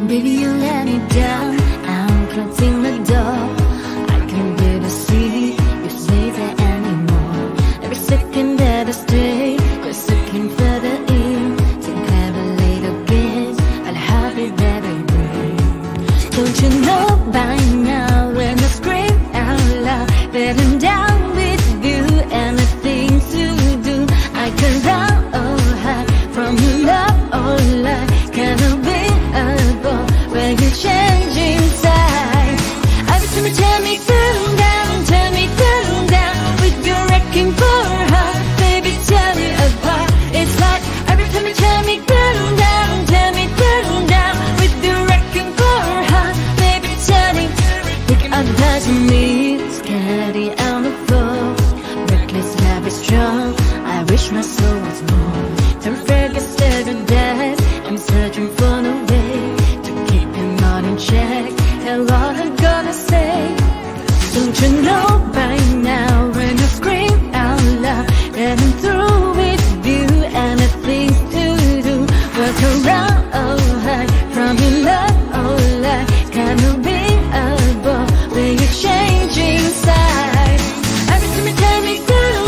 Baby, you let me down. I'm closing the door. I can't bear to see you stay there anymore. Every second that I stay, you're sinking further in. Think clever little games, I'll have it that I bring. Don't you know by now when I scream out loud that I'm down with you and the things you do? I can run or hide from your love or lie. Can I be above where you change inside? Every time you tear me down with your wrecking for heart. Baby, tear me apart. It's like every time you tear me down with your wrecking for heart. Baby, tear me. Pick up that me, scary on the floor. Reckless love is strong. I wish my soul was more. Don't forget to death. I'm searching for a way to keep him all in check. Tell what I'm gonna say. Don't you know by now when I scream out loud that I'm through with you and the things to do? Work around, oh hide from your love, oh lie. Can you be above where you change inside? Every time you tear me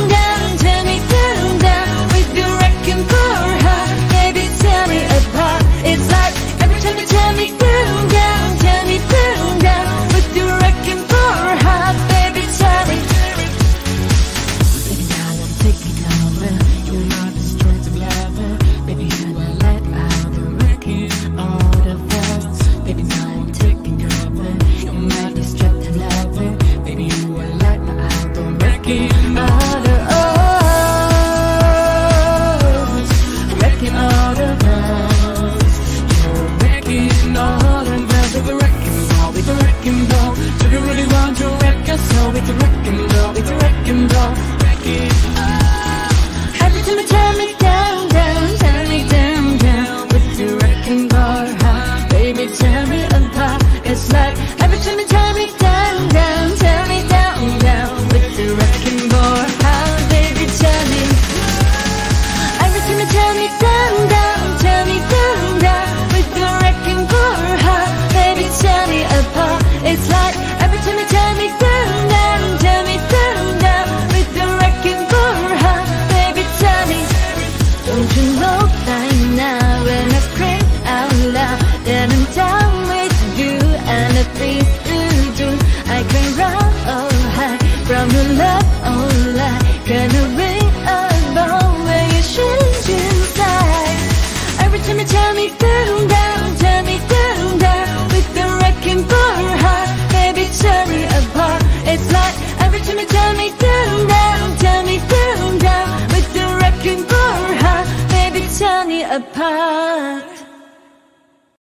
down with your wrecking for heart. Baby, tear me apart. It's like every time you tear me down with your wrecking for heart. Baby, tear me. Baby, now I'm taking over. You are the strength of lover. Baby, how I let out the wrecking all the us. Baby, now I'm taking over. You might distract the lover. Baby, you are let out the wrecking all the us. Wrecking all the us. You're wrecking all the us. With the wrecking ball, with the wrecking ball. Do you really want to wreck us all? With the wrecking ball, with the wrecking ball. Wrecking every time you tear me down with the wrecking ball. Baby, tear me apart. It's like every time you tear me down with the wrecking ball. Baby, tear me. Every time you tear me down with the wrecking ball. Baby, tear me apart. It's like every time you tear me down with the wrecking ball. Baby, tear me. Don't you know by now when I scream out loud that I'm down with you and the things to do? I can run or hide from your love or lie. Can I be alone where you change inside? Every time you tear me down with the wrecking for heart. Baby, tear me apart. It's like every time you tear me down with the wrecking for heart. Baby, tear me apart.